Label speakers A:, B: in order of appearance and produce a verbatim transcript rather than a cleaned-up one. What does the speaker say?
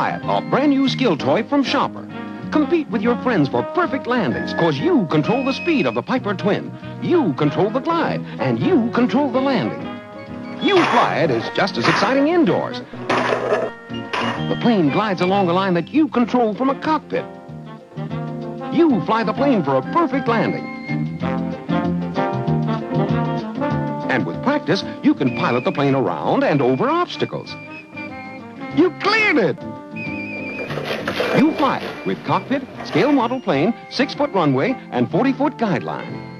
A: YouFlyIt, a brand new skill toy from Shopper. Compete with your friends for perfect landings, cause you control the speed of the Piper Twin. You control the glide, and you control the landing. YouFlyIt is just as exciting indoors. The plane glides along a line that you control from a cockpit. You fly the plane for a perfect landing. And with practice, you can pilot the plane around and over obstacles. You cleared it! YouFlyIt with cockpit, scale model plane, six-foot runway, and forty-foot guideline.